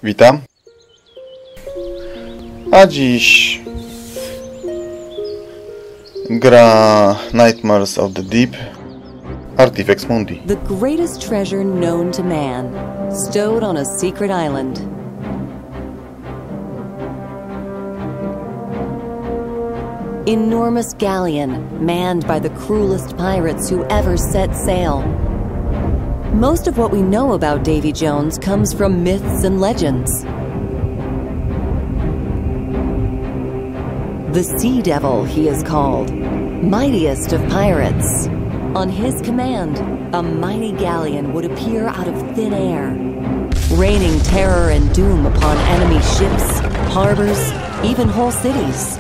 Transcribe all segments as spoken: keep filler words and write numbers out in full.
Witam. A dziś gra Nightmares of the Deep Artifex Mundi. The greatest treasure known to man, stowed on a secret island. Enormous galleon, manned by the cruelest pirates who ever set sail. Most of what we know about Davy Jones comes from myths and legends. The Sea Devil, he is called, mightiest of pirates. On his command, a mighty galleon would appear out of thin air, raining terror and doom upon enemy ships, harbors, even whole cities.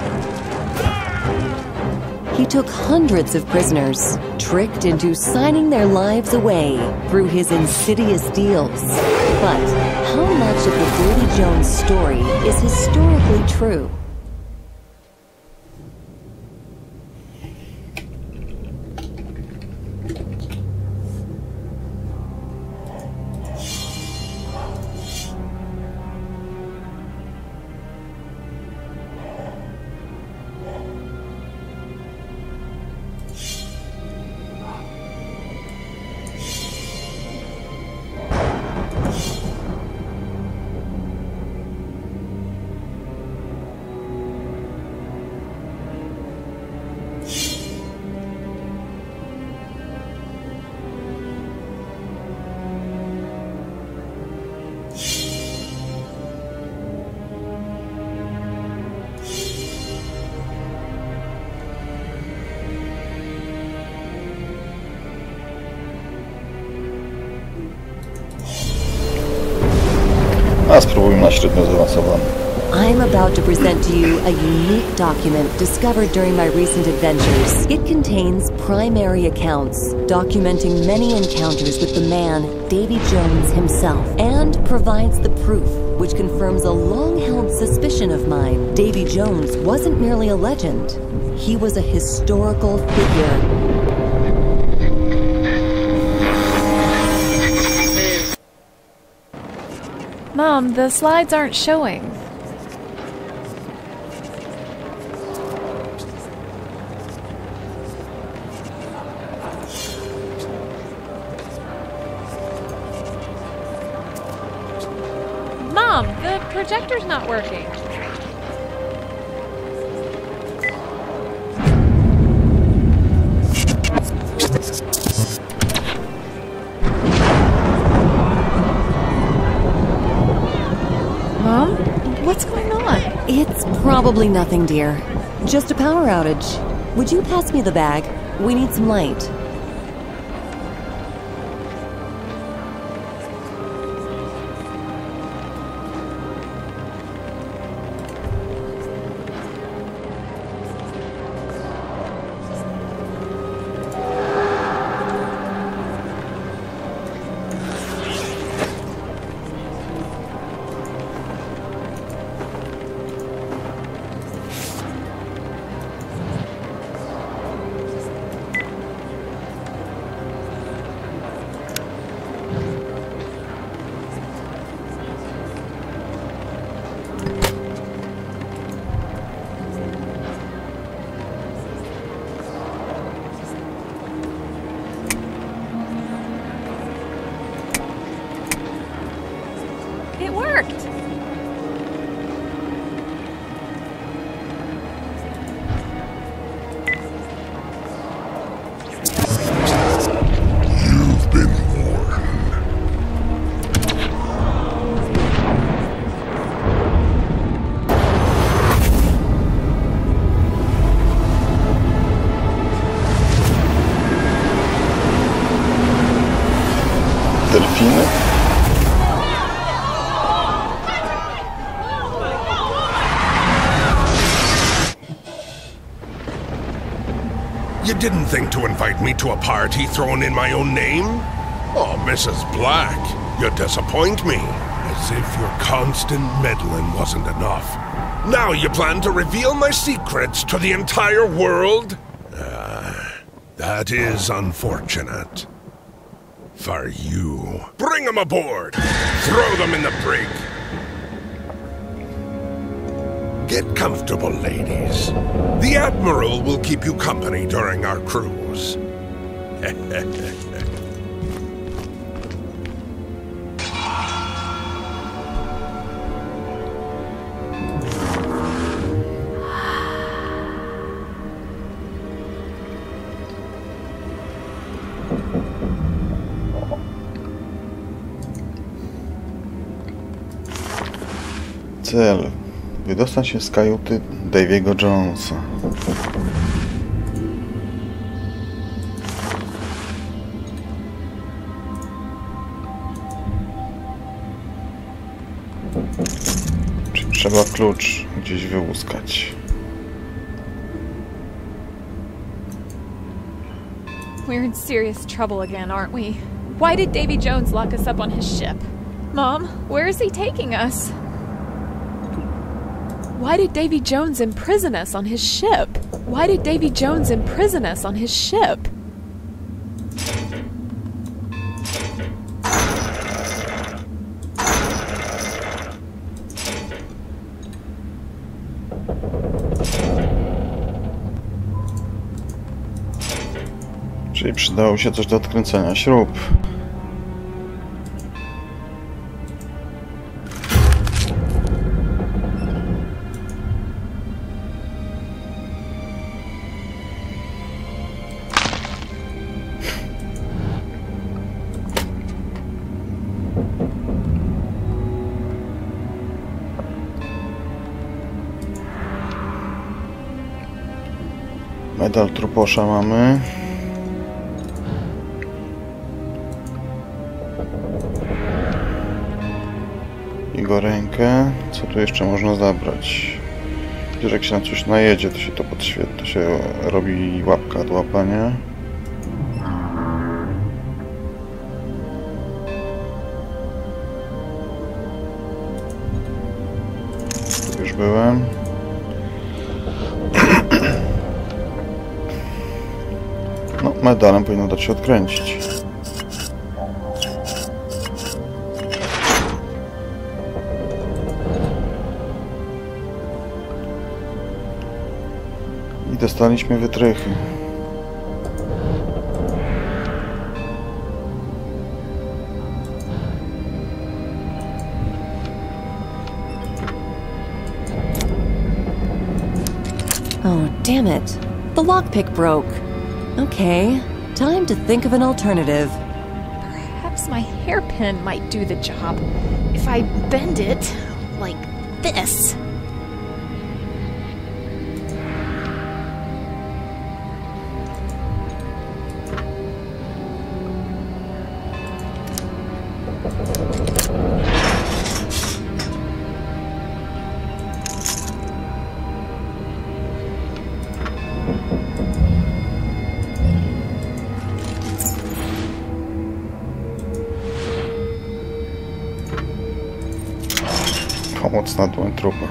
He took hundreds of prisoners, tricked into signing their lives away through his insidious deals. But how much of the Davy Jones story is historically true? A spróbujmy na średnio zaawansowany. I'm about to present to you a unique document discovered during my recent adventures. It contains primary accounts documenting many encounters with the man, Davy Jones himself, and provides the proof which confirms a long-held suspicion of mine. Davy Jones wasn't merely a legend. He was a historical figure. Mom, the slides aren't showing. Mom, the projector's not working. Mom? What's going on? It's probably nothing, dear. Just a power outage. Would you pass me the bag? We need some light. It worked! You've been warned. Delfiny? You didn't think to invite me to a party thrown in my own name? Oh, Missus Black, you disappoint me. As if your constant meddling wasn't enough. Now you plan to reveal my secrets to the entire world? Ah, that is unfortunate. For you. Bring them aboard! Throw them in the brig! Get comfortable, ladies. The Admiral will keep you company during our cruise. Cel. Wydostać się z kajuty Davy'ego Jonesa. Czyli trzeba klucz gdzieś wyłuskać. We're in serious trouble again, aren't we? Why did Davy Jones lock us up on his ship? Mom, where is he taking us? Why did Davy Jones imprison us on his ship? Why did Davy Jones imprison us on his ship? Czyli przydało się coś do odkręcenia śrub. Medal truposza mamy. Jego rękę. Co tu jeszcze można zabrać? Wiesz, jak się na coś najedzie, to się to podświetla, to się robi łapka do łapania. Tu już byłem. No, medalem powinno dać się odkręcić. I dostaliśmy wytrychy. Oh, damn it. The lockpick broke. Okay, time to think of an alternative. Perhaps my hairpin might do the job if I bend it like this. Pomocna dłoń trupa.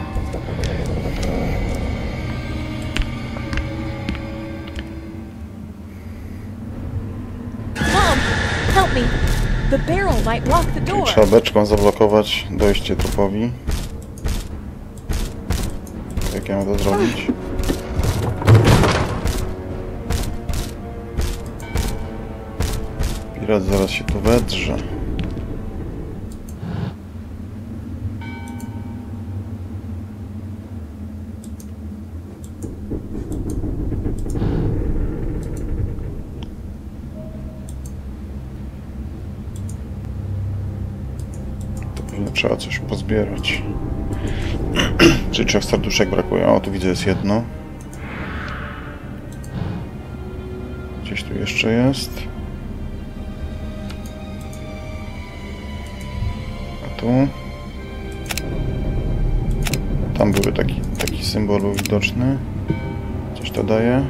Mom, help me. The barrel might block the door. Trzeba beczką zablokować dojście trupowi. Jak ja mam to zrobić? Pirat zaraz się tu wedrze. Trzeba coś pozbierać. Czyli trzech serduszek brakuje. O, tu widzę, jest jedno. Gdzieś tu jeszcze jest. A tu. Tam były taki, taki symbol widoczny. Coś to daje.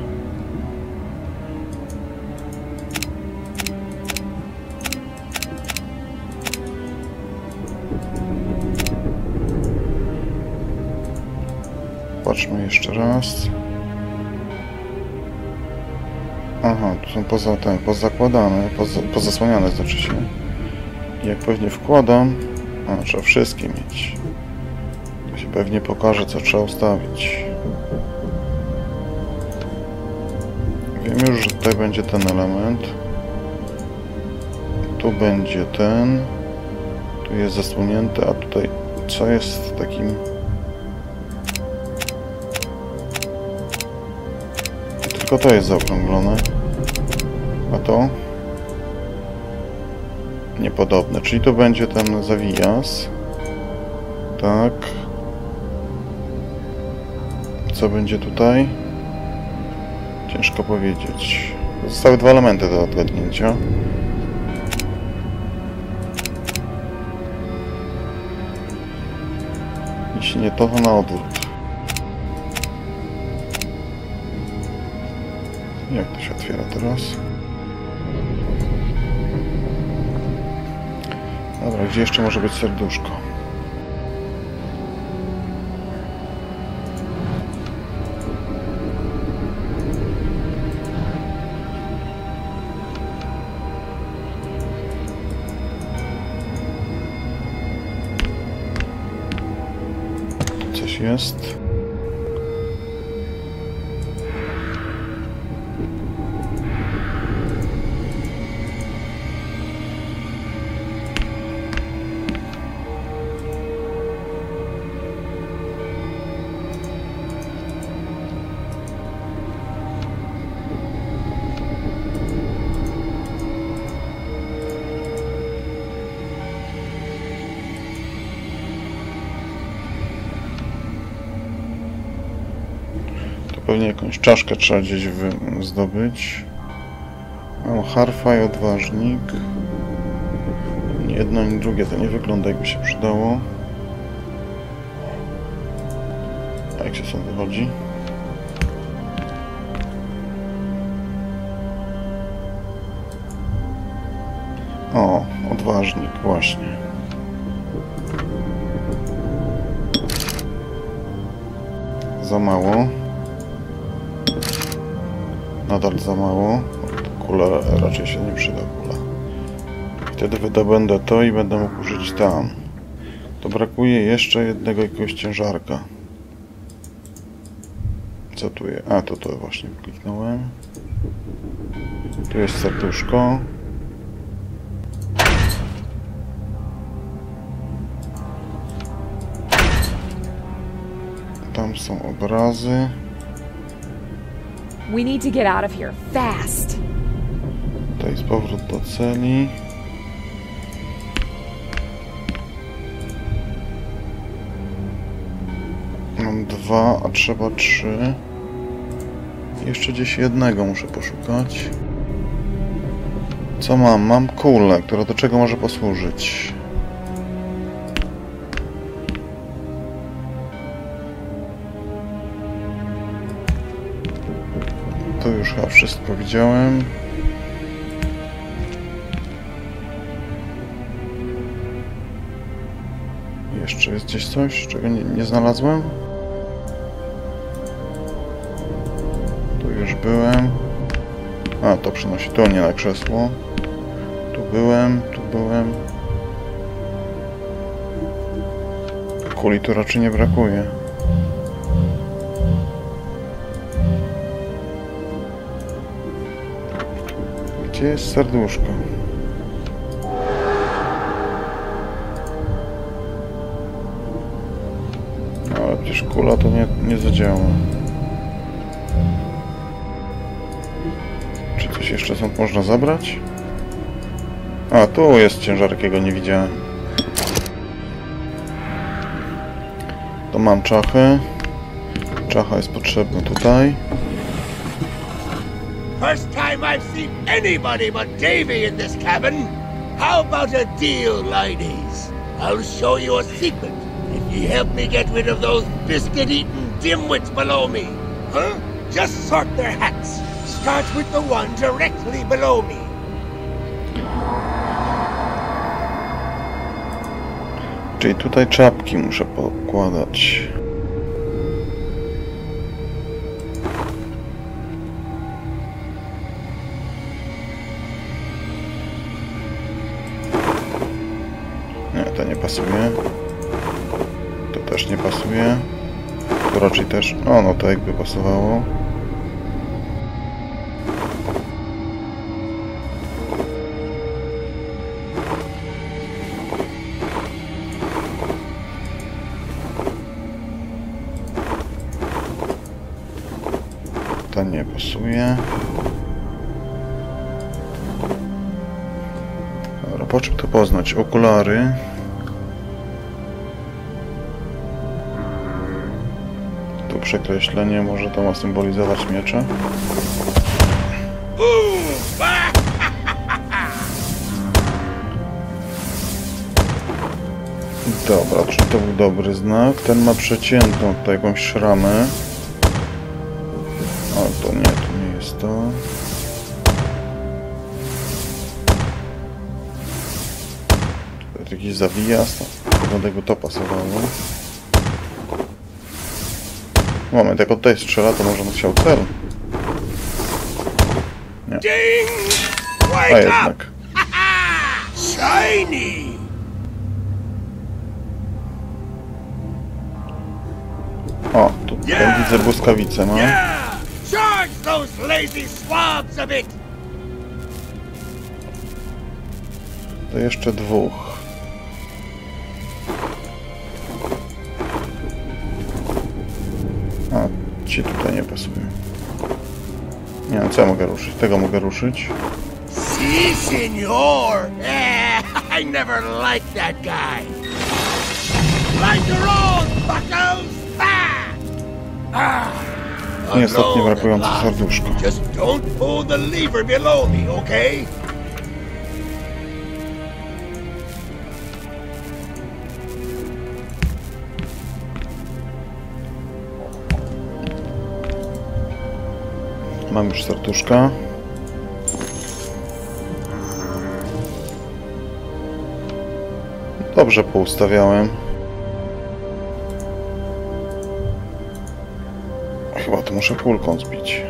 Patrzmy jeszcze raz. Aha, tu są poza ten, pozakładane, poza, pozasłaniane znaczy się. I jak pewnie wkładam, a trzeba wszystkie mieć. To Ci pewnie pokaże, co trzeba ustawić. Wiem już, że tutaj będzie ten element. Tu będzie ten. Tu jest zasłonięte, a tutaj co jest takim... Tylko to jest zaokrąglone. A to? Niepodobne. Czyli to będzie ten zawijas. Tak. Co będzie tutaj? Ciężko powiedzieć. Zostały dwa elementy do odgadnięcia. Jeśli nie to, to na odwrót. Jak to się otwiera teraz? Dobra, gdzie jeszcze może być serduszko? Coś jest. Pewnie jakąś czaszkę trzeba gdzieś wy zdobyć. Mam harfa i odważnik. Ni jedno, ani drugie to nie wygląda, jakby się przydało. A jak się stąd wychodzi? O, odważnik, właśnie. Za mało. Nadal za mało. Kula raczej się nie przyda. Kula. Wtedy wydobędę to i będę mógł użyć tam. To brakuje jeszcze jednego jakiegoś ciężarka. Co tu jest? A, to to właśnie kliknąłem. Tu jest serduszko. Tam są obrazy. We need to get out of here fast. To jest powrót do celi. Mam dwa, a trzeba trzy. Jeszcze gdzieś jednego muszę poszukać. Co mam? Mam kulę, która do czego może posłużyć? To już chyba wszystko widziałem. Jeszcze jest gdzieś coś, czego nie, nie znalazłem? Tu już byłem. A, to przynosi to nie na krzesło. Tu byłem, tu byłem. Kuli tu raczej nie brakuje. Gdzie jest serduszko? No ale przecież kula to nie, nie zadziała. Czy coś jeszcze stąd można zabrać? A, tu jest ciężar, jakiego nie widziałem. To mam czachę. Czacha jest potrzebna tutaj. First time I've seen anybody but Davy in this cabin. How about a deal, ladies? I'll show you a secret if you help me get rid of those biscuit-eating dimwits below me. Huh? Just sort their hats. Start with the one directly below me. Czyli tutaj czapki muszę pokładać. Nie, to nie pasuje. To też nie pasuje. To raczej też... O, no to jakby pasowało. Ta nie pasuje. Dobra, po czym to poznać? Okulary. Tu przekreślenie, może to ma symbolizować miecze. Dobra, czy to był dobry znak? Ten ma przeciętą tutaj jakąś szramę. O, to nie, to nie jest to. Tutaj jakiś zawijas. Do tego to pasowało. Moment, jak od tutaj strzela, to może on chciał cel. Nie. A jednak. Shiny! O, tutaj widzę błyskawicę, no. Yeah! Charge those lazy swabs a bit! To jeszcze dwóch. A, ci tutaj nie pasują. Nie wiem, co ja mogę ruszyć? Tego mogę ruszyć. Si, senor! Eh, I never liked that guy! Like your own, buckos! Ah! I ostatnie brakujące serduszko. Just don't pull the lever below me, okay? Mam już serduszka. Dobrze poustawiałem. Chyba to muszę kulką zbić.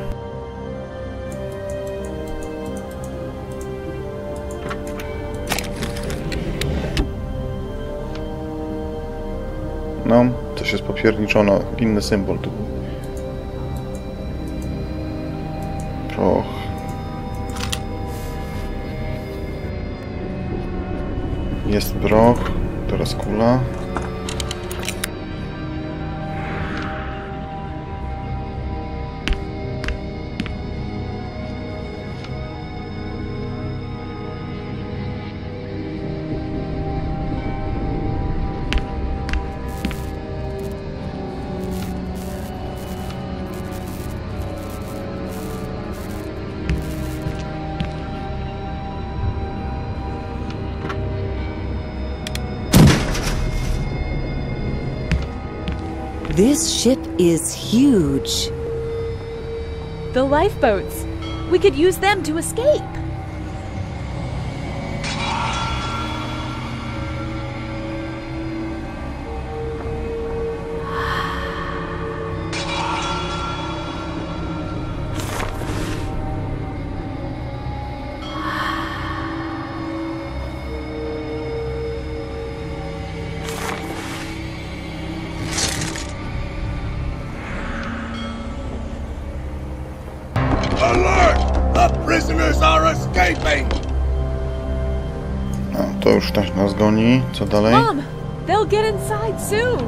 No, coś jest popierniczono. Inny symbol tu był. Proch. Jest proch. Teraz kula. This ship is huge. The lifeboats. We could use them to escape. Alert! The prisoners are escaping! No, to już ktoś nas goni. Co dalej? Mom, they'll get inside soon.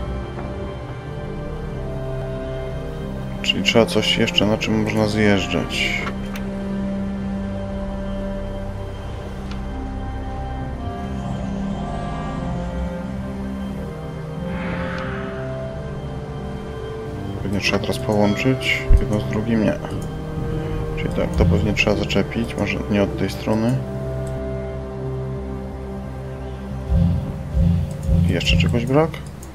Czyli trzeba coś jeszcze, na czym można zjeżdżać. Pewnie trzeba teraz połączyć jedno z drugim? Nie. Czyli tak, to pewnie trzeba zaczepić, może nie od tej strony. I jeszcze czegoś brak?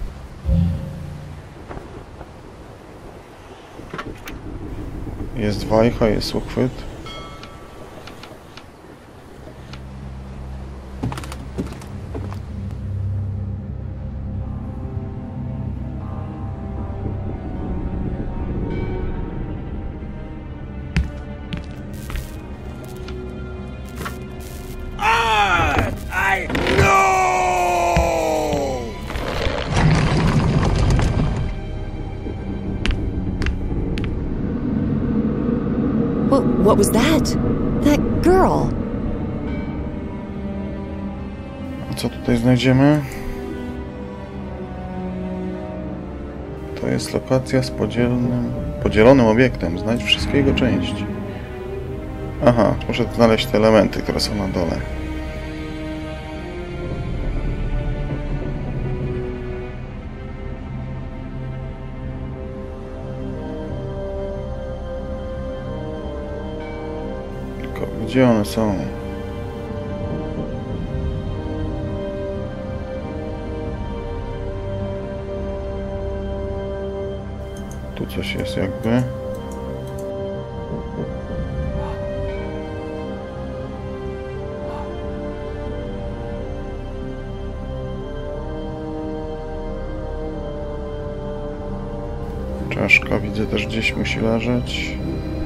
Jest wajcha, jest uchwyt. Ah! I know! What, what was that? That girl. A co tutaj znajdziemy? To jest lokacja z podzielnym, podzielonym obiektem. Znajdź wszystkie jego części. Aha, muszę znaleźć te elementy, które są na dole. Tylko gdzie one są? Tu coś jest jakby. Czaszka widzę też gdzieś musi leżeć.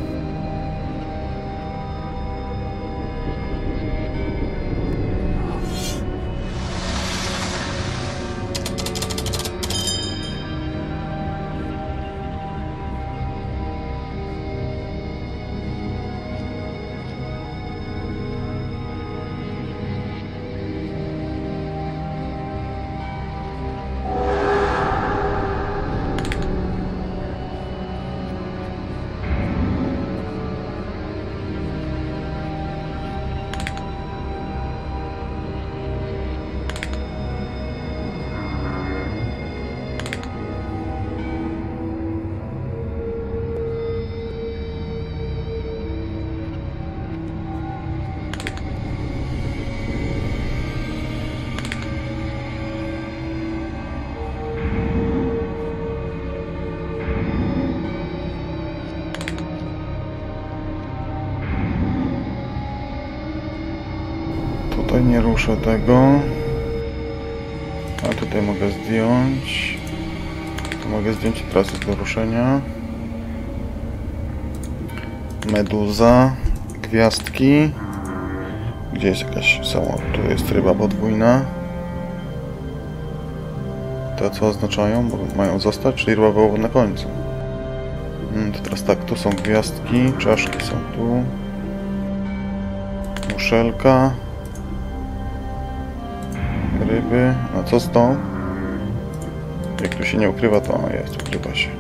Tutaj nie ruszę tego. A tutaj mogę zdjąć. Tu mogę zdjąć i teraz jest do ruszenia. Meduza. Gwiazdki. Gdzie jest jakaś sama? Tu jest ryba podwójna. Te co oznaczają? Bo mają zostać, czyli ryba była na końcu. Hmm, to teraz tak, tu są gwiazdki. Czaszki są tu. Muszelka. Ryby. A co z tą? Jak tu się nie ukrywa, to jest, ukrywa się.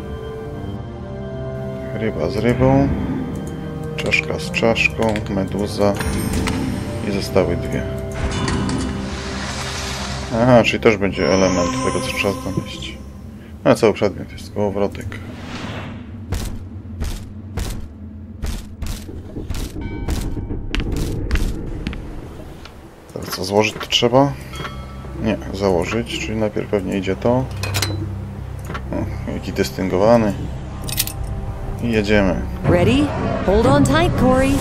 Ryba z rybą. Czaszka z czaszką. Meduza. I zostały dwie. Aha, czyli też będzie element tego, co trzeba znaleźć. A cały przedmiot jest kołowrotek. Teraz co, złożyć to trzeba? Nie, założyć, czyli najpierw pewnie idzie to. O, jaki dystyngowany. I jedziemy. Ready? Hold on tight, Corey.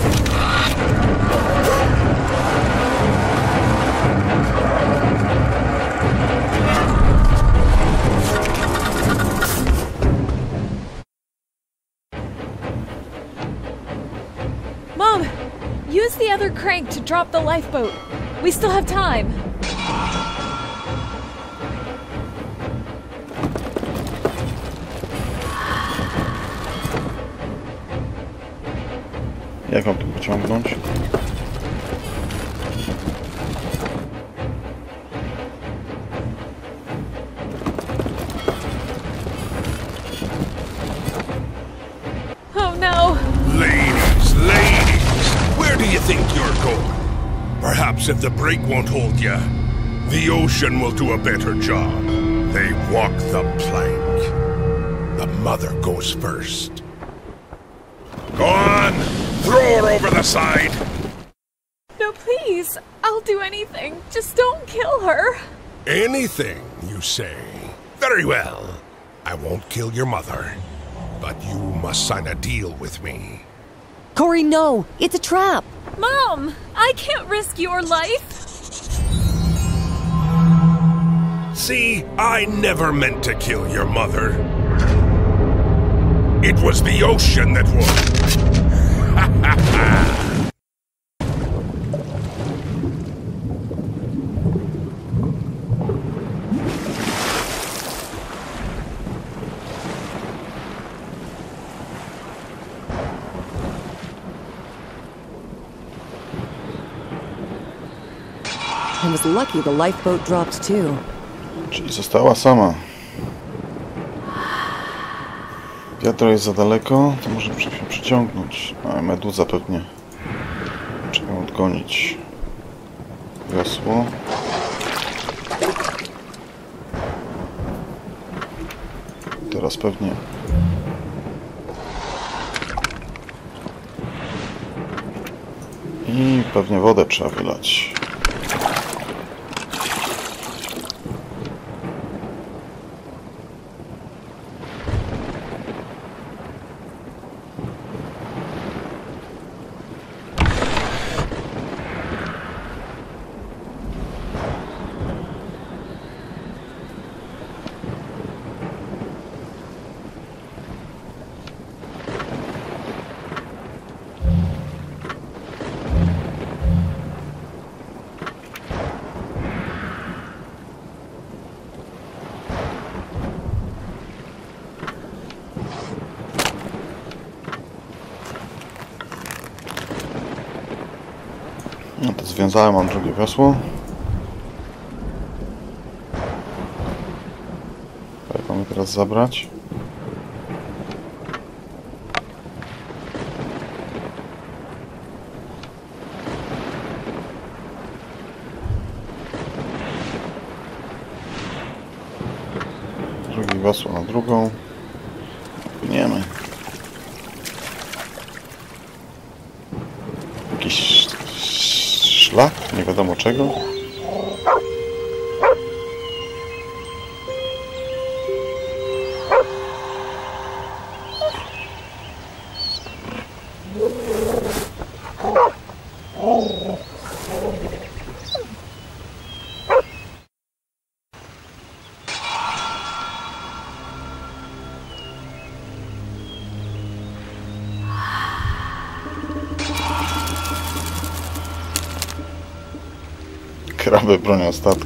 Mom, use the other crank to drop the lifeboat. We still have time. Jak mam tu pociągnąć? Oh no! Ladies, ladies, where do you think you're going? Perhaps if the brake won't hold you, the ocean will do a better job. They walk the plank. The mother goes first. Go on! Throw her over the side! No, please! I'll do anything. Just don't kill her. Anything, you say? Very well. I won't kill your mother. But you must sign a deal with me. Corey, no! It's a trap! Mom! I can't risk your life! See, I never meant to kill your mother. It was the ocean that would. Ha ha ha! I was lucky the lifeboat dropped too. Czyli została sama. Wiatr jest za daleko, to może muszę się przyciągnąć. A meduza pewnie. Trzeba ją odgonić. Wiosło. Teraz pewnie. I pewnie wodę trzeba wylać. No to związałem, mam drugie wiosło. Jak mamy teraz zabrać? Drugie wiosło na drugą. Płyniemy. Jakiś szlak? Nie wiadomo czego. Kraby bronią statku.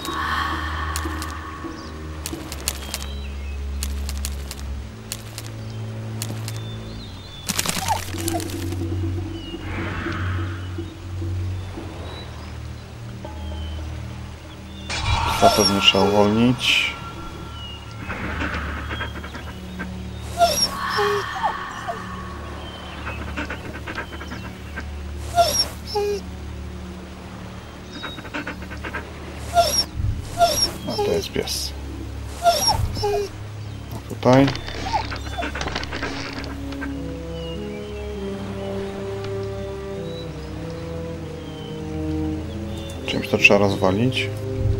To pewnie trzeba uwolnić. A to jest pies. A tutaj. Czymś to trzeba rozwalić.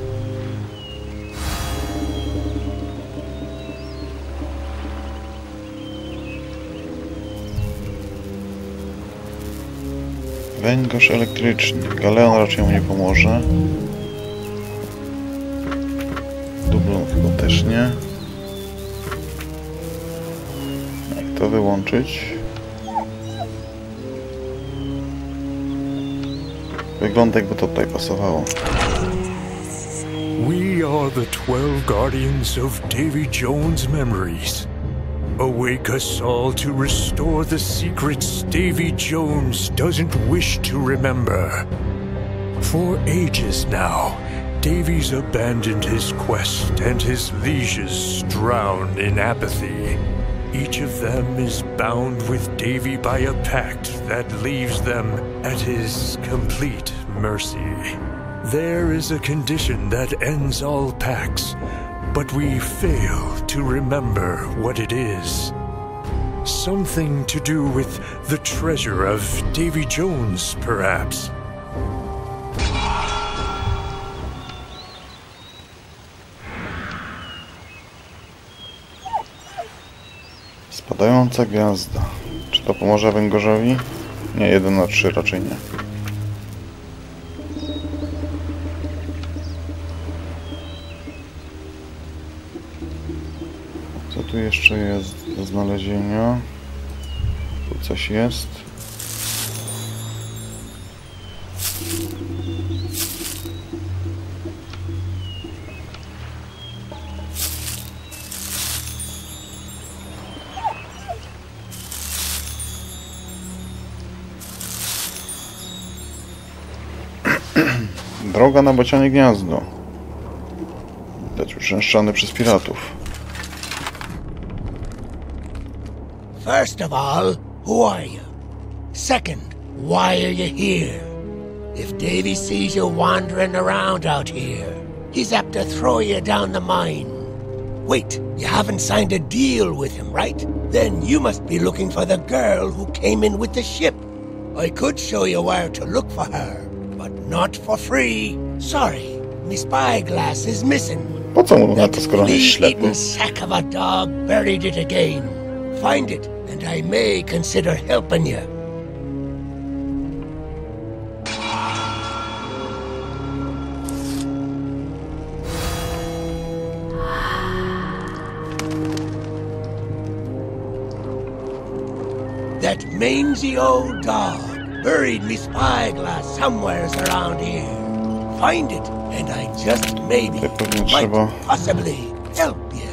Węgorz elektryczny. Galeon raczej mu nie pomoże. Dublon chyba też nie. Jak to wyłączyć? Wygląda jakby to tutaj pasowało. We are the twelve guardians of Davy Jones' memories. Awake us all to restore the secrets Davy Jones doesn't wish to remember. For ages now, Davy's abandoned his quest and his lieges drowned in apathy. Each of them is bound with Davy by a pact that leaves them at his complete mercy. There is a condition that ends all pacts, but we fail to remember what it is. Something to do with the treasure of Davy Jones, perhaps. Spadająca gwiazda. Czy to pomoże węgorzowi? Nie, jeden na trzy raczej nie. Co tu jeszcze jest do znalezienia? Tu coś jest. Droga na bocianie gniazdo. Widać uczęszczany przez piratów. First of all, who are you? Second, why are you here? If Davy sees you wandering around out here, he's apt to throw you down the mine. Wait, you haven't signed a deal with him, right? Then you must be looking for the girl who came in with the ship. I could show you where to look for her, but not for free. Sorry, my spyglass is missing. Po co mu na That to, skoro on jest ślepy? flea-eaten sack of a dog buried it again. Find it, and I may consider helping you. That mangy old dog buried me spyglass somewheres around here. Find it, and I just maybe, Tak pewnie might trzeba. possibly help you.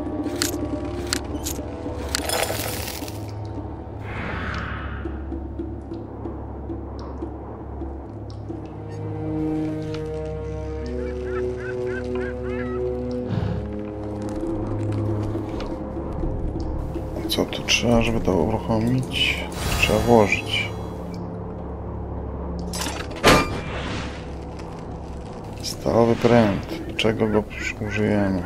Co tu trzeba, żeby to uruchomić? To trzeba włożyć. Stalowy pręt. Do czego go użyjemy?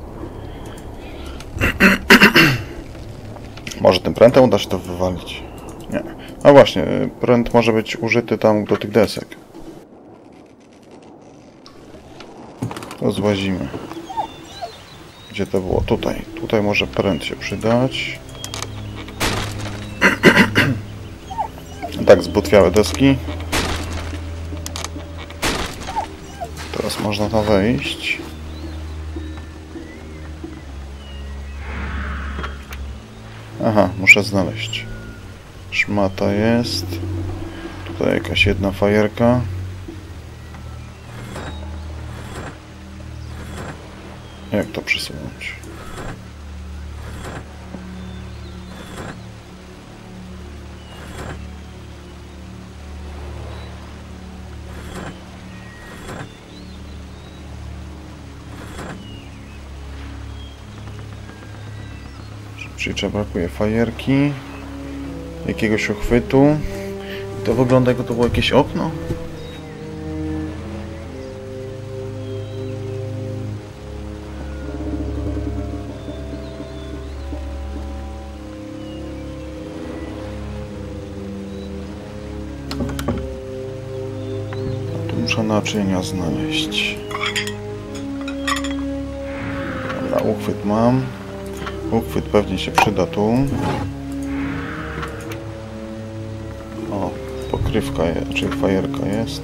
Może tym prętem uda się to wywalić? Nie. No właśnie, pręt może być użyty tam do tych desek. To złazimy. Gdzie to było? Tutaj. Tutaj może pręt się przydać. Tak, zbutwiałe deski. Teraz można tam wejść. Aha, muszę znaleźć. Szmata jest. Tutaj jakaś jedna fajerka. Jak to przesunąć? Czyli trzeba brakuje fajerki, jakiegoś uchwytu. To wygląda, jakby to było jakieś okno. Tu muszę naczynia znaleźć. Dobra, uchwyt mam. Uchwyt pewnie się przyda tu. O, pokrywka, je, czyli fajerka jest.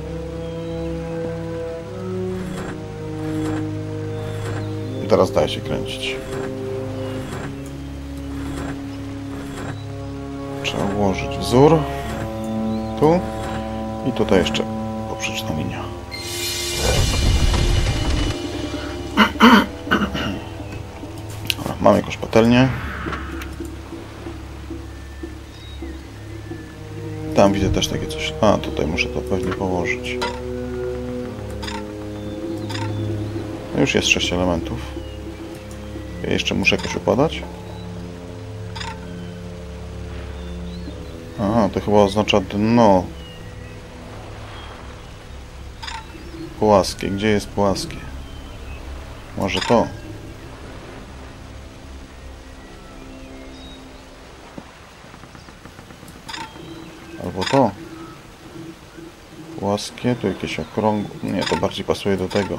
I teraz daje się kręcić. Trzeba ułożyć wzór. Tu. I tutaj jeszcze poprzeczna linia. Mam jakąś patelnię. Tam widzę też takie coś. A, tutaj muszę to pewnie położyć. No już jest sześć elementów. Ja jeszcze muszę jakoś układać. Aha, to chyba oznacza dno. Płaskie. Gdzie jest płaskie? Może to? Albo to. Płaskie, tu jakieś okrągłe. Nie, to bardziej pasuje do tego.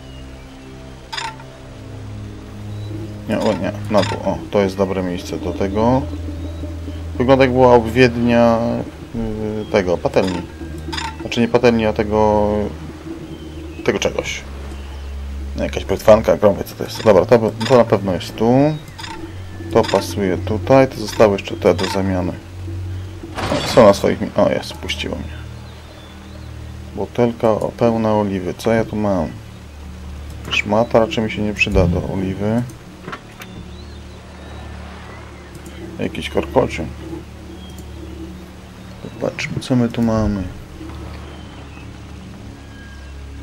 Nie, o nie, na dół. O, to jest dobre miejsce do tego. Wygląda, jak była obwiednia yy, tego, patelni. Znaczy nie patelni, a tego tego czegoś. Jakaś brytwanka, grąbie, co to jest. Dobra, to, to na pewno jest tu. To pasuje tutaj. To zostały jeszcze te do zamiany. O, są na swoich... O, jest, puściło mnie. Butelka pełna oliwy. Co ja tu mam? Szmata raczej mi się nie przyda do oliwy. Jakiś korkociąg. Zobaczmy, co my tu mamy.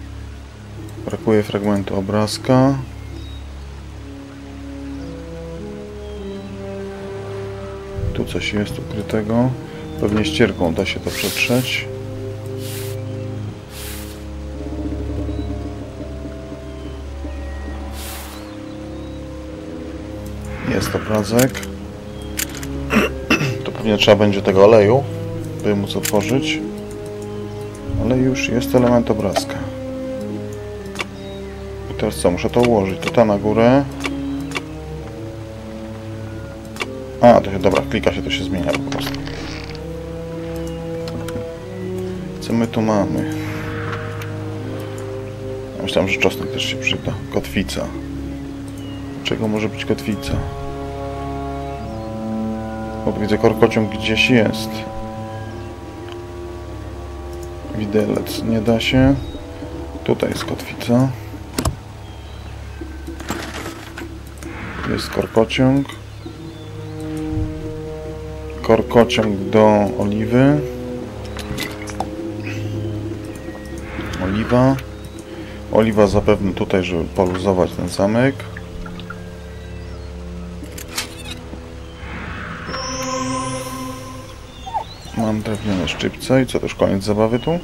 Brakuje fragmentu obrazka. Tu coś jest ukrytego. Pewnie ścierką da się to przetrzeć. Jest obrazek. To pewnie trzeba będzie tego oleju, by móc otworzyć. Ale już jest element obrazka. I teraz co? Muszę to ułożyć. Tutaj na górę. A, to się, dobra, klika się, to się zmienia po prostu. Co my tu mamy? Myślałem, że czosnek też się przyda. Kotwica. Czego może być kotwica? O, widzę, korkociąg gdzieś jest. Widelec nie da się. Tutaj jest kotwica. Jest korkociąg. Korkociąg do oliwy. Oliwa. Oliwa zapewne tutaj, żeby poluzować ten zamek. Mam drewniane szczypce i co, to już koniec zabawy tu?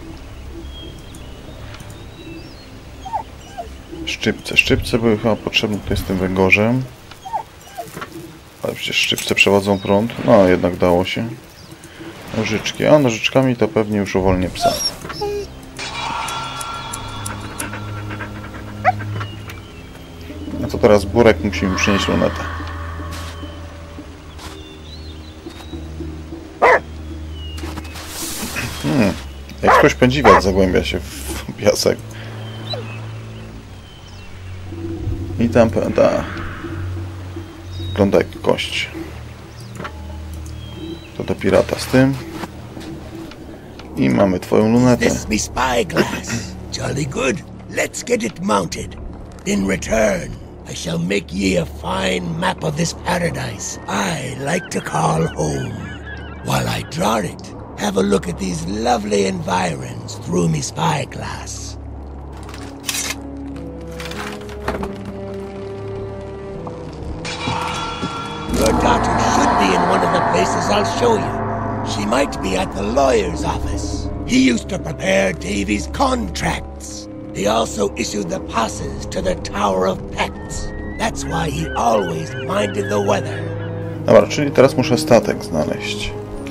Szczypce. Szczypce były chyba potrzebne tutaj z tym węgorzem. Ale przecież szczypce przewodzą prąd. No, jednak dało się. Nożyczki. A nożyczkami to pewnie już uwolnię psa. No to teraz Burek musi mi przynieść lunetę. Hmm. Jak ktoś pędziwiec zagłębia się w piasek. I tam pęta. Wygląda jak kość. To do pirata z tym. I mamy twoją lunetę. This me spyglass. Jolly good. Let's get it mounted. In return, I shall make ye a fine map of this paradise I like to call home. While I draw it, have a look at these lovely environs through me spyglass. Your daughter should be in one of the places I'll show you. She might be at the lawyer's office. He used to prepare Davy's contracts. He also issued the passes to the Tower of Pets. That's why he always minded the weather. Dobra, czyli teraz muszę statek znaleźć.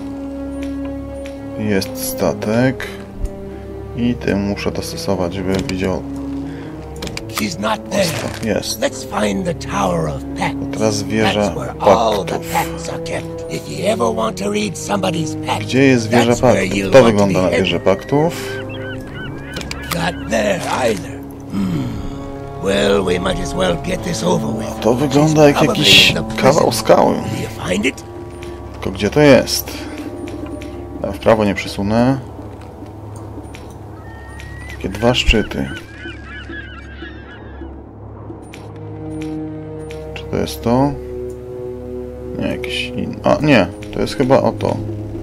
Jest statek. I tym muszę dostosować, żeby widział. She's not there. Jest. Let's find the Tower of Pets. Teraz wieża That's where all the paktów. pets are kept. If you ever want to read somebody's pet, Gdzie jest wieża that's where paktów? you'll To want to wygląda be na headed. wieżę paktów. Not there either. Hmm. Well, we might as well get this over with. To wygląda jak She's probably jakiś in the prison. kawał skały. Do you find it? Tylko gdzie to jest? Ja w prawo nie przesunę. Takie dwa szczyty. Czy to jest to? Nie, jakiś inny. A, nie. To jest chyba o to.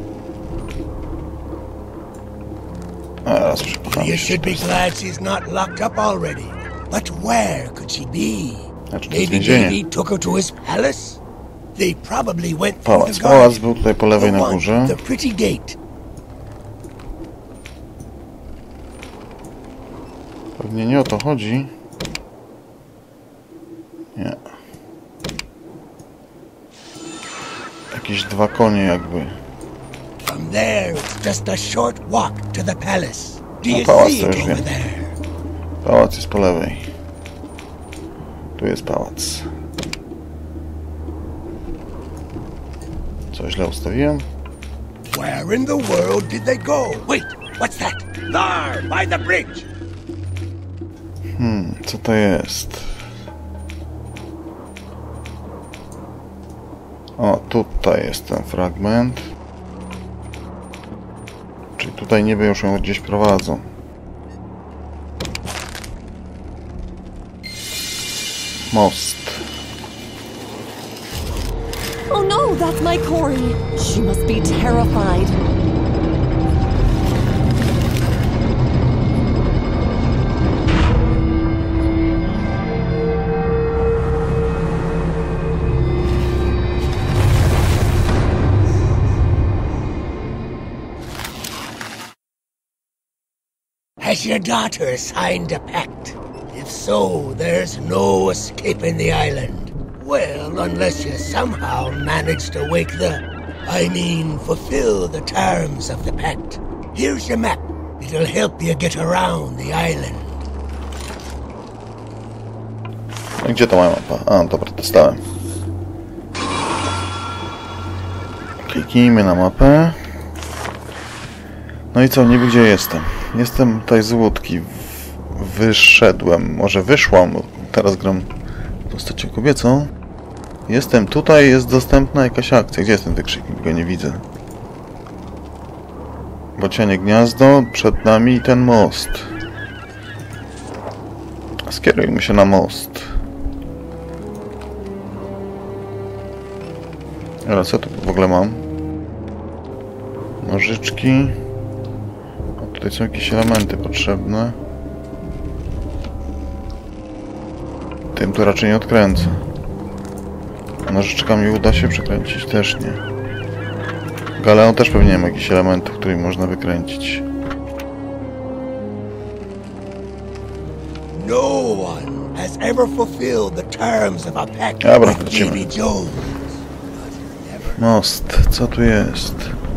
A, raz przypomnę. You should be glad she's not locked up already. But where could she be? Znaczy to jest Maybe więzienie. Davy took her to his palace? They probably went through Pałac. the Pałac garden. był tutaj po lewej The na one, górze. the pretty gate. Pewnie nie o to chodzi. Nie. Jakieś dwa konie jakby. From there, it's just a short walk to the palace. Do No, you pałac see to it już over wiem. there? Pałac jest po lewej. Tu jest pałac. Co źle ustawiłem? Where in the world did they go? Wait, what's that? There, by the bridge. Hmm, co to jest? O, tutaj jest ten fragment. Czyli tutaj niby już ją gdzieś prowadzą. Most. Oh no, that's my Cory. She must be terrified. Has your daughter signed a pact? If so, there's no escaping the island. Well, unless you somehow manage to wake the... I mean, fulfill the terms of the pact. Here's your map. It'll help you get around the island. Gdzie to moja mapa? A, dobra, dostałem. Kliknijmy na mapę. No i co, niby gdzie jestem? Jestem tutaj z łódki. Wyszedłem, może wyszłam, bo teraz gram postacią kobiecą. Jestem tutaj, jest dostępna jakaś akcja. Gdzie jest ten wykrzyknik? Go nie widzę. Bocianie gniazdo, przed nami ten most. Skierujmy się na most. Ale co tu w ogóle mam? Nożyczki. O, tutaj są jakieś elementy potrzebne. Tym tu raczej nie odkręcę. Nożyczkami uda się przekręcić? Też nie. Galeon też pewnie ma jakieś elementy, które można wykręcić. No one has ever fulfilled the terms of a pact Dobra, with lecimy. Davy Jones. Most, co tu jest?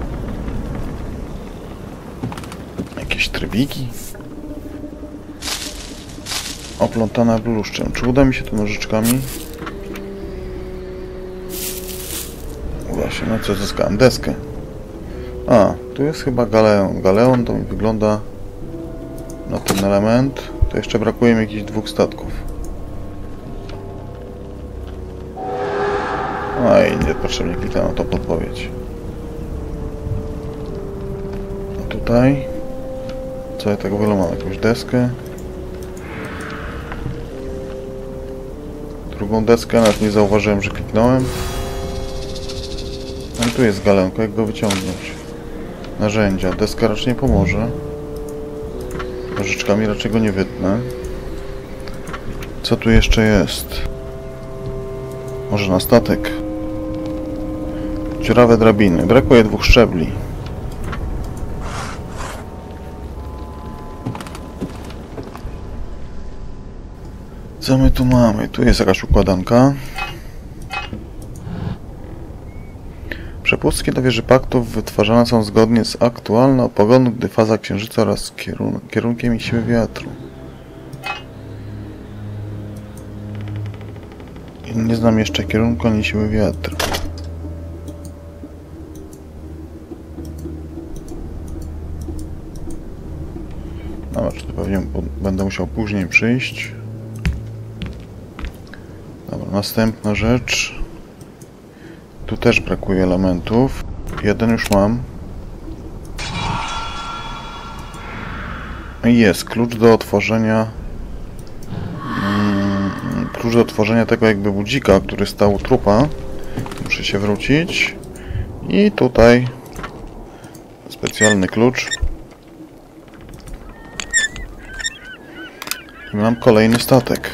Jakieś trybiki? Oplątana bluszczem. Czy uda mi się to nożyczkami? Uda się. No co zyskałem? Deskę. A, tu jest chyba galeon. Galeon to mi wygląda na ten element. To jeszcze brakuje mi jakichś dwóch statków. No i niepotrzebnie kliknąłem na tą podpowiedź. A tutaj? Co ja tak w ogóle mam? Jakąś deskę? Drugą deskę, nawet nie zauważyłem, że kliknąłem. No i tu jest galeonka, jak go wyciągnąć? Narzędzia. Deska raczej nie pomoże. Nożyczkami raczej go nie wytnę. Co tu jeszcze jest? Może na statek? Dziurawe drabiny. Brakuje dwóch szczebli. Co my tu mamy? Tu jest jakaś układanka. Przepustki do wieży paktów wytwarzane są zgodnie z aktualną pogodą, gdy faza księżyca oraz kierun kierunkiem i siły wiatru. I nie znam jeszcze kierunku ani siły wiatru. No, czy to pewnie będę musiał później przyjść. Dobra, następna rzecz. Tu też brakuje elementów. Jeden już mam. I jest klucz do otworzenia... Hmm, klucz do otworzenia tego jakby budzika, który stał u trupa. Muszę się wrócić. I tutaj specjalny klucz. I mam kolejny statek.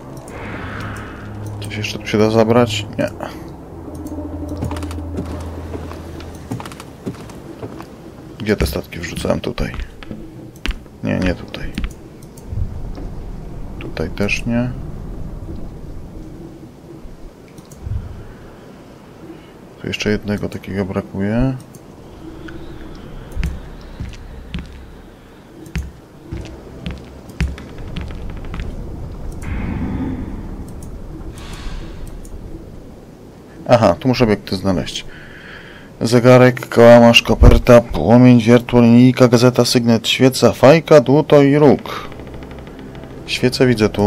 Coś jeszcze tu się da zabrać? Nie. Gdzie te statki wrzucałem? Tutaj. Nie, nie tutaj. Tutaj też nie. Tu jeszcze jednego takiego brakuje. Aha, tu muszę obiekty znaleźć. Zegarek, kałamarz, koperta, płomień, wiertło, linijka, gazeta, sygnet, świeca, fajka, dłuto i róg. Świecę widzę tu.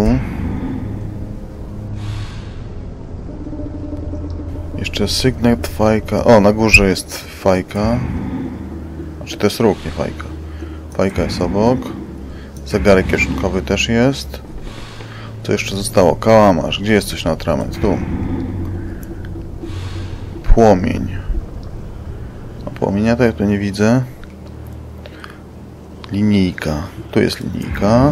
Jeszcze sygnet, fajka. O, na górze jest fajka. Znaczy to jest róg, nie fajka. Fajka jest obok. Zegarek kieszonkowy też jest. Co jeszcze zostało? Kałamarz. Gdzie jest coś na atrament? Tu. Płomień. A płomienia to ja tu nie widzę. Linijka. Tu jest linijka.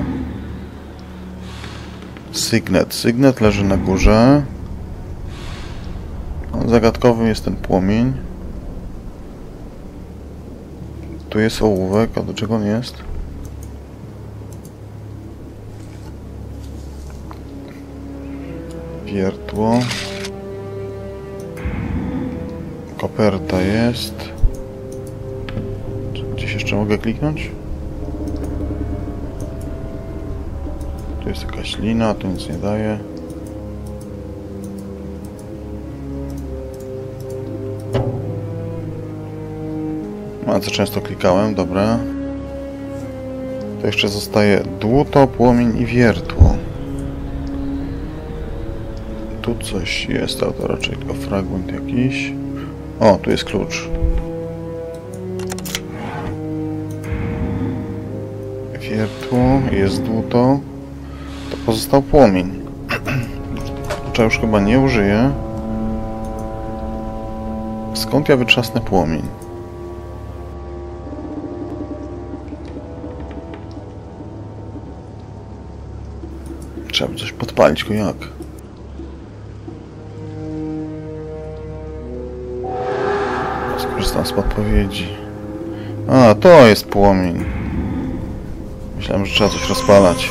Sygnet. Sygnet leży na górze. Zagadkowym jest ten płomień. Tu jest ołówek. A do czego on jest? Wiertło. Koperta jest. Gdzieś jeszcze mogę kliknąć? Tu jest jakaś lina, to nic nie daje. A co często klikałem, dobra. To jeszcze zostaje dłuto, płomień i wiertło. Tu coś jest, ale to raczej tylko fragment jakiś. O, tu jest klucz. Wiertło, jest dłuto. To pozostał płomień. Klucza już chyba nie użyję. Skąd ja wytrzasnę płomień? Trzeba by coś podpalić, go jak? Skorzystam z podpowiedzi. A, to jest płomień. Myślałem, że trzeba coś rozpalać.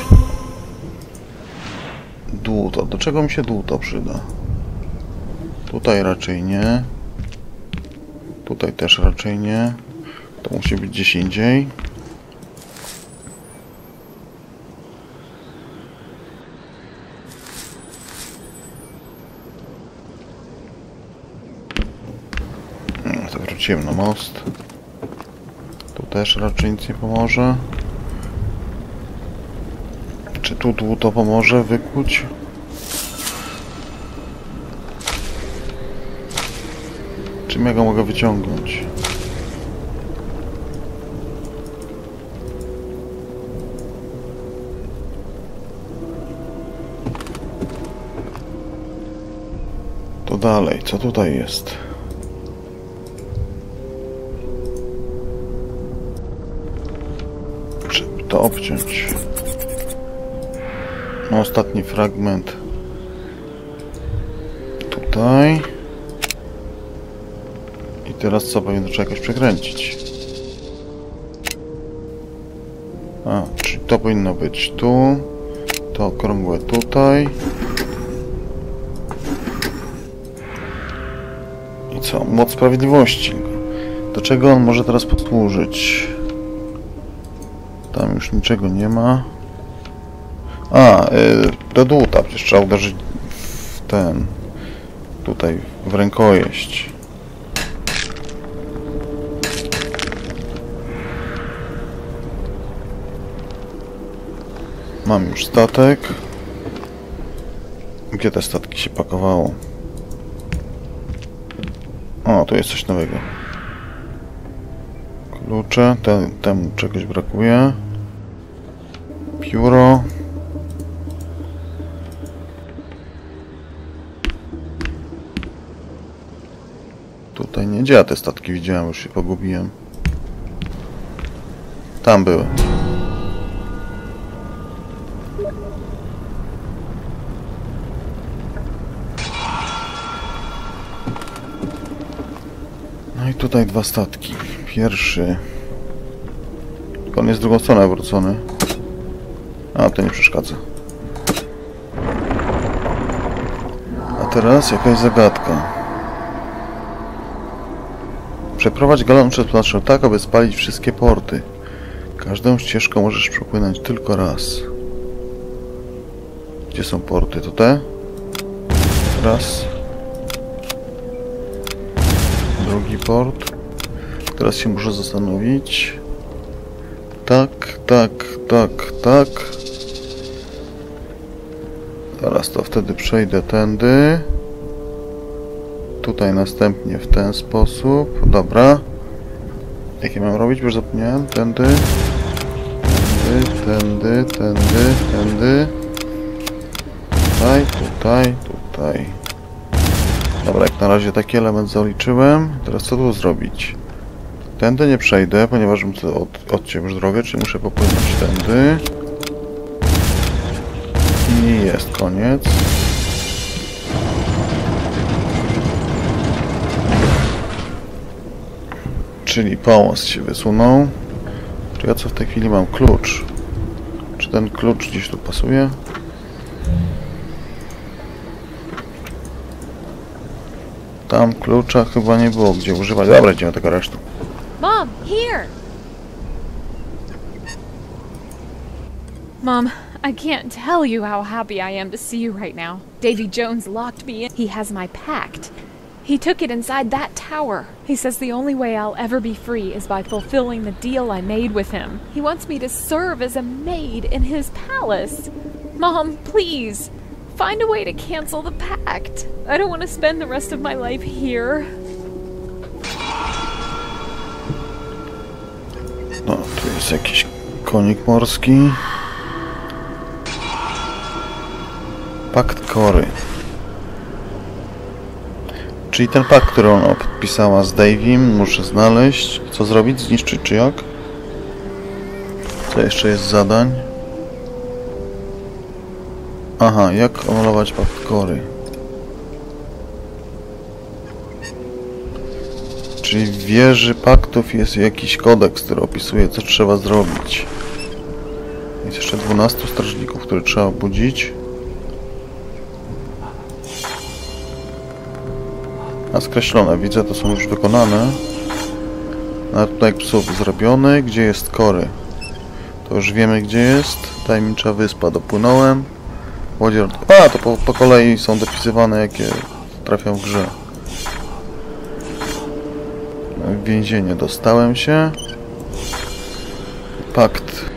Dłuto. Do czego mi się dłuto przyda? Tutaj raczej nie. Tutaj też raczej nie. To musi być gdzieś indziej. To wróciłem na most. Tu też raczej nic nie pomoże. Czy tu dłuto pomoże wykuć? Czym ja go mogę wyciągnąć? To dalej, co tutaj jest? Żeby to obciąć. Ostatni fragment tutaj. I teraz co? Powinno trzeba jakoś przekręcić. A, czyli to powinno być tu. To okrągłe tutaj. I co? Moc sprawiedliwości. Do czego on może teraz posłużyć? Tam już niczego nie ma. A, yy, do dłuta. Przecież trzeba uderzyć w ten... Tutaj, w rękojeść. Mam już statek. Gdzie te statki się pakowało? O, tu jest coś nowego. Klucze. Te, temu czegoś brakuje. Pióro. Tutaj nie działa, te statki widziałem, już się pogubiłem. Tam były. No i tutaj dwa statki. Pierwszy. On jest w drugą stronę wrócony. A, to nie przeszkadza. A teraz jakaś zagadka. Przeprowadź galon przez planszę tak, aby spalić wszystkie porty. Każdą ścieżką możesz przepłynąć tylko raz. Gdzie są porty? To te? Raz. Drugi port. Teraz się muszę zastanowić. Tak, tak, tak, tak. Teraz to wtedy przejdę tędy. Tutaj następnie w ten sposób. Dobra. Jakie mam robić? Już zapomniałem. Tędy. Tędy, tędy, tędy, tędy. Tutaj, tutaj, tutaj. Dobra, jak na razie taki element zaliczyłem. Teraz co tu zrobić? Tędy nie przejdę, ponieważ muszę od, odciąć już drogę, czyli muszę popłynąć tędy. I jest koniec. Czyli pomost się wysunął. Czy ja co w tej chwili mam? Klucz. Czy ten klucz gdzieś tu pasuje? Tam klucza chyba nie było gdzie używać. Dobra, idziemy tego resztą. Mom, here! Mom, I can't tell you how happy I am to see you right now. Davy Jones locked me in. He has my pact. He took it inside that tower. He says the only way I'll ever be free is by fulfilling the deal I made with him. He wants me to serve as a maid in his palace. Mom, please, find a way to cancel the pact. I don't want to spend the rest of my life here. No, tu jest jakiś konik morski. Pakt Cory. Czyli ten pakt, który ona podpisała z Davim, muszę znaleźć. Co zrobić? Zniszczyć czy jak? Co jeszcze jest z zadań? Aha, jak omalować pakt Cory? Czyli w wieży paktów jest jakiś kodeks, który opisuje, co trzeba zrobić. Jest jeszcze dwunastu strażników, które trzeba obudzić. A skreślone, widzę, to są już wykonane. A tutaj psów zrobiony. Gdzie jest Cory? To już wiemy, gdzie jest. Tajemnicza wyspa, dopłynąłem. Łodzie... A, to po, po kolei są dopisywane, jakie trafią w grze. W więzienie dostałem się. Pakt.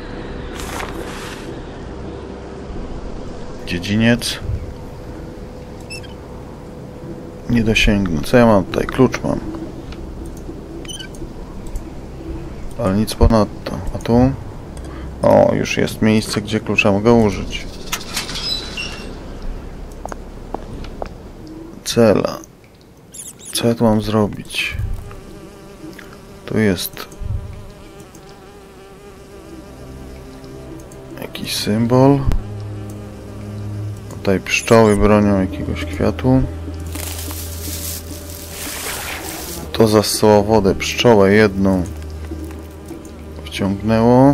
Dziedziniec. Nie dosięgnę. Co ja mam tutaj? Klucz mam. Ale nic ponadto. A tu? O, już jest miejsce, gdzie klucza mogę użyć. Cela. Co ja tu mam zrobić? Tu jest jakiś symbol. Tutaj pszczoły bronią jakiegoś kwiatu. To zasało wodę. Pszczołę jedną wciągnęło.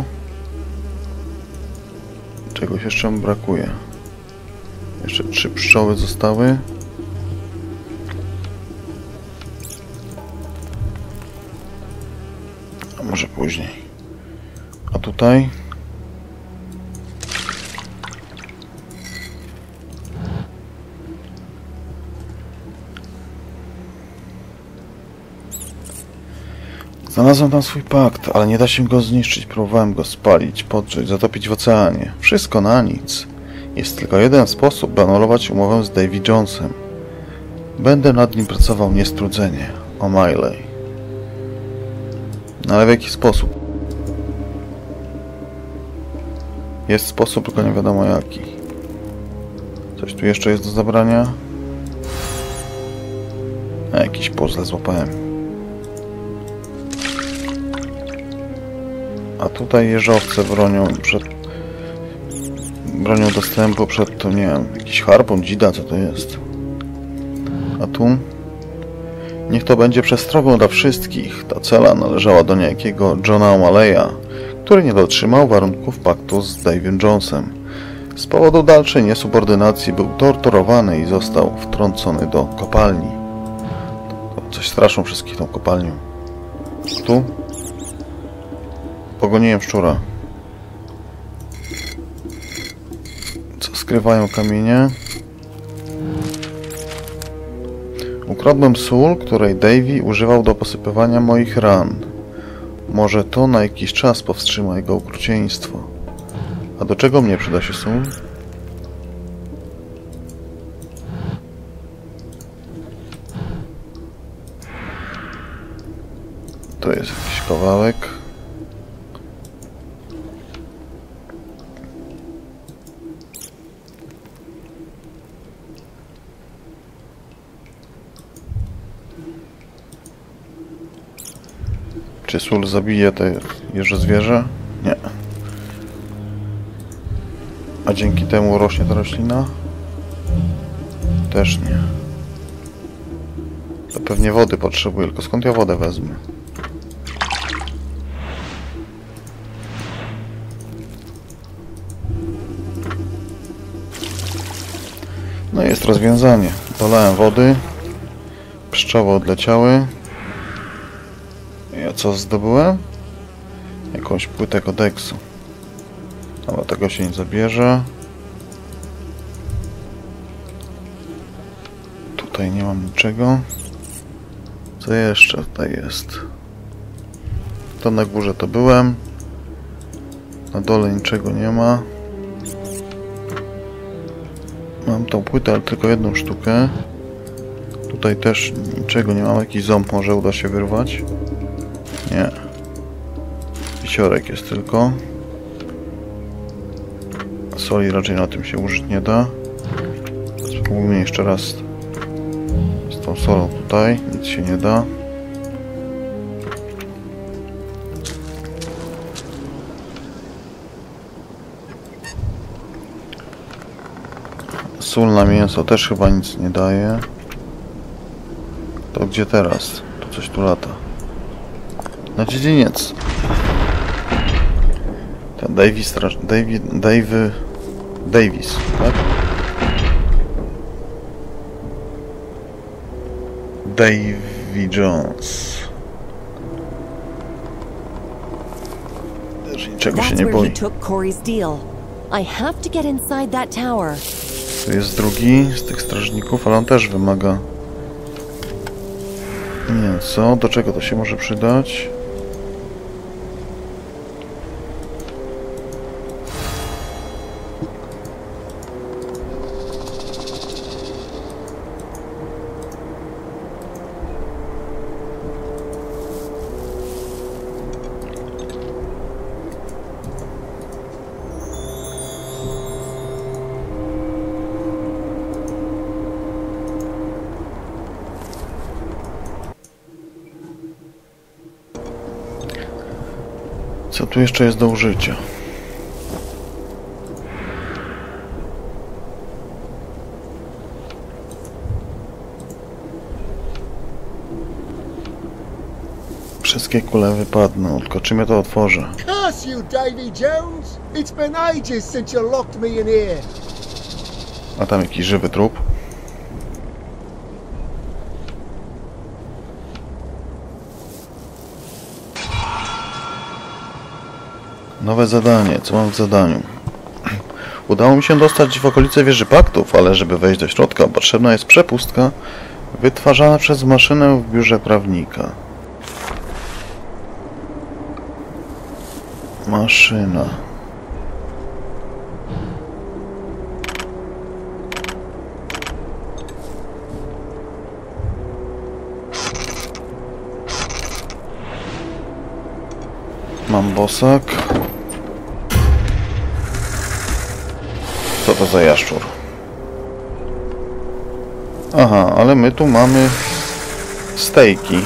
Czegoś jeszcze mi brakuje. Jeszcze trzy pszczoły zostały. A może później. A tutaj? Znalazłem tam swój pakt, ale nie da się go zniszczyć. Próbowałem go spalić, podrzeć, zatopić w oceanie. Wszystko na nic. Jest tylko jeden sposób, by anulować umowę z Davy Jonesem. Będę nad nim pracował niestrudzenie. O'Malley. No ale w jaki sposób? Jest sposób, tylko nie wiadomo jaki. Coś tu jeszcze jest do zabrania? A jakiś puzzle złapałem. A tutaj jeżowce bronią przed... bronią dostępu przed to, nie wiem, jakiś harpun, dzida, co to jest. A tu? Niech to będzie przestrogą dla wszystkich. Ta cela należała do niejakiego Johna O'Malley'a, który nie dotrzymał warunków paktu z Davem Jonesem. Z powodu dalszej niesubordynacji był torturowany i został wtrącony do kopalni. To coś straszą wszystkich tą kopalnią. Tu? Pogoniłem szczura. Co skrywają kamienie? Ukradłem sól, której Davy używał do posypywania moich ran. Może to na jakiś czas powstrzyma jego okrucieństwo. A do czego mnie przyda się sól? To jest jakiś kawałek. Czy sól zabije te jeże zwierzę? Nie. A dzięki temu rośnie ta roślina? Też nie. To pewnie wody potrzebuję, tylko skąd ja wodę wezmę? No jest rozwiązanie. Dolałem wody. Pszczoły odleciały. Ja co zdobyłem? Jakąś płytę kodeksu. Dobra, tego się nie zabierze. Tutaj nie mam niczego. Co jeszcze tutaj jest? To na górze to byłem. Na dole niczego nie ma. Mam tą płytę, ale tylko jedną sztukę. Tutaj też niczego nie mam. Jakiś ząb może uda się wyrwać? Nie. Wisiorek jest tylko. Soli raczej na tym się użyć nie da. Spróbujmy jeszcze raz z tą solą tutaj. Nic się nie da. Sól na mięso też chyba nic nie daje. To gdzie teraz? To coś tu lata. Na dziedziniec. Ten Davis, David, Dave, Davis, tak? Davy Jones. Też niczego się That's nie where he boi. took Corey's deal. I have to get inside that tower. Tu jest drugi z tych strażników, ale on też wymaga. Nie, co? Do czego to się może przydać? Co tu jeszcze jest do użycia? Wszystkie kule wypadną, tylko czym ja to otworzę? Curse you, Davy Jones! It's been ages since you locked me in here. A tam jakiś żywy trup. Nowe zadanie. Co mam w zadaniu? Udało mi się dostać w okolice wieży Paktów, ale żeby wejść do środka, potrzebna jest przepustka wytwarzana przez maszynę w biurze prawnika. Maszyna. Mam bosak. Co to za jaszczur? Aha, ale my tu mamy stejki.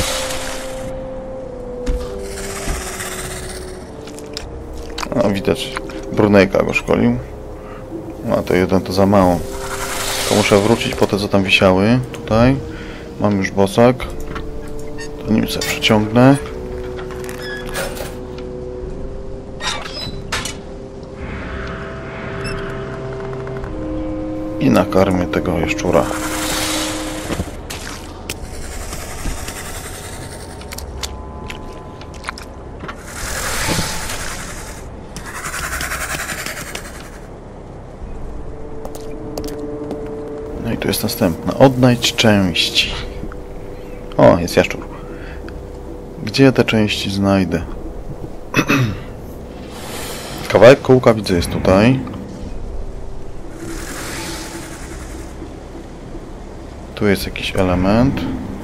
A widać, Brunejka go szkolił. A to jeden to za mało. To muszę wrócić po te, co tam wisiały. Tutaj mam już bosak. To nim sobie przeciągnę. I nakarmię tego jaszczura. No i tu jest następna. Odnajdź części. O, jest jaszczur. Gdzie ja te części znajdę? Kawałek kółka widzę jest tutaj. Tu jest jakiś element.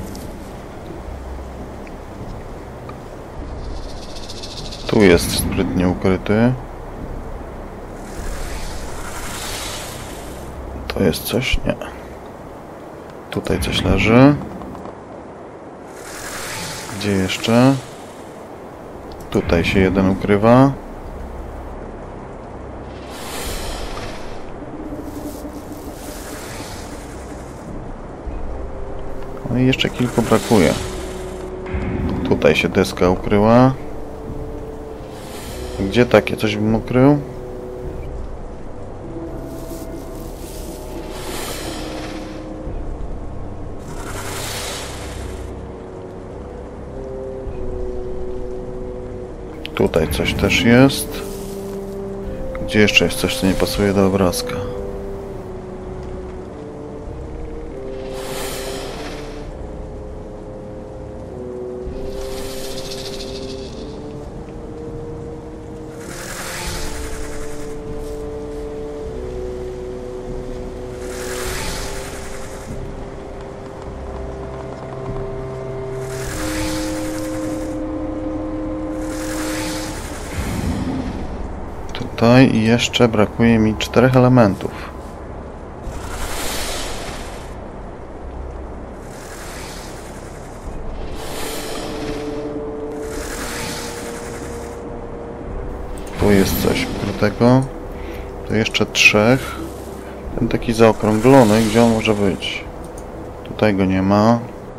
Tu jest sprytnie ukryty. To jest coś? Nie. Tutaj coś leży. Gdzie jeszcze? Tutaj się jeden ukrywa. No i jeszcze kilku brakuje. Tutaj się deska ukryła. Gdzie takie coś bym ukrył? Tutaj coś też jest. Gdzie jeszcze jest coś, co nie pasuje do obrazka? Tutaj i jeszcze brakuje mi czterech elementów. Tu jest coś ukrytego. Tu jeszcze trzech. Ten taki zaokrąglony, gdzie on może być? Tutaj go nie ma.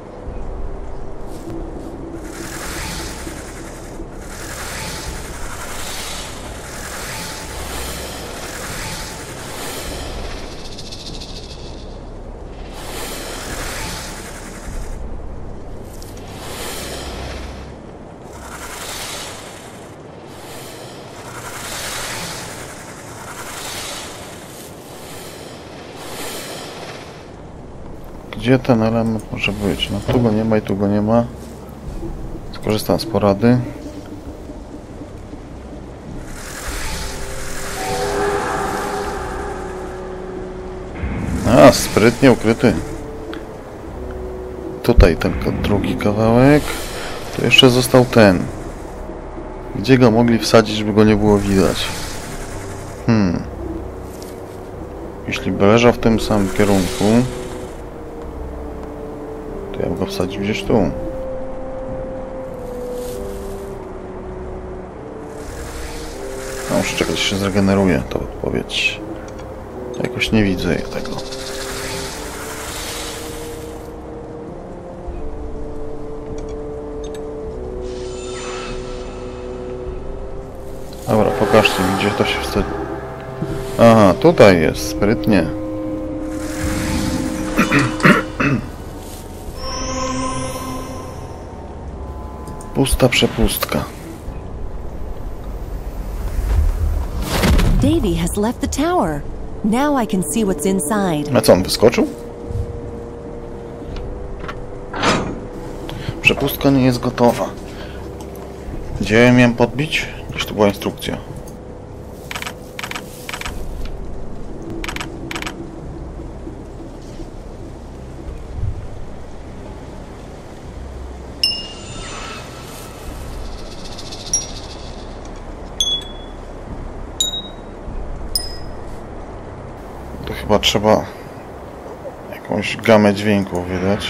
Gdzie ten element może być? No tu go nie ma i tu go nie ma. Skorzystam z porady. A, sprytnie ukryty. Tutaj ten drugi kawałek. Tu jeszcze został ten. Gdzie go mogli wsadzić, żeby go nie było widać? Hmm. Jeśli by leżał w tym samym kierunku, to ja bym go wsadził gdzieś tu. No, muszę czekać, się zregeneruje to odpowiedź. Jakoś nie widzę tego. Dobra, pokażcie mi, gdzie to się wstydzi. Aha, tutaj jest, sprytnie. Pusta przepustka. Davy has left the tower. Now I can see what's inside. A co, on wyskoczył? Przepustka nie jest gotowa. Gdzie ja miałem podbić? Gdzieś tu była instrukcja. To chyba trzeba jakąś gamę dźwięków wydać.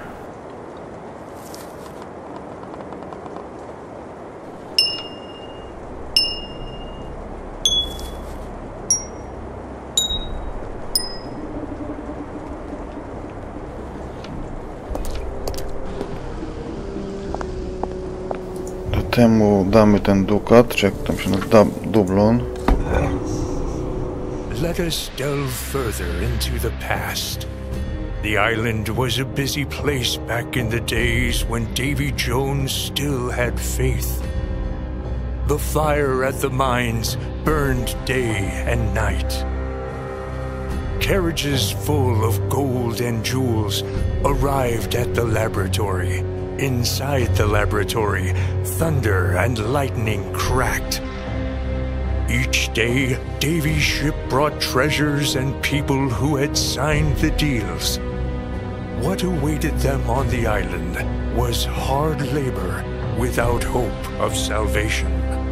Do temu damy ten dukat, czy jak tam się nazywa, dublon. Let us delve further into the past. The island was a busy place back in the days when Davy Jones still had faith. The fire at the mines burned day and night. Carriages full of gold and jewels arrived at the laboratory. Inside the laboratory, thunder and lightning cracked. Each day, Davy's ship brought treasures and people who had signed the deals. What awaited them on the island was hard labor without hope of salvation.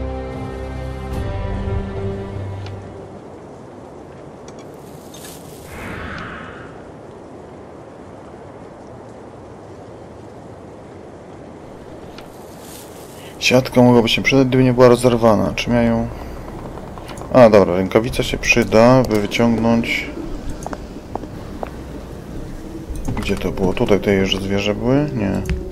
Siatka mogłaby się przydać, gdyby nie była rozerwana. Czym ja ją... A, dobra, rękawica się przyda, by wyciągnąć... Gdzie to było? Tutaj te jeże zwierzę były? Nie.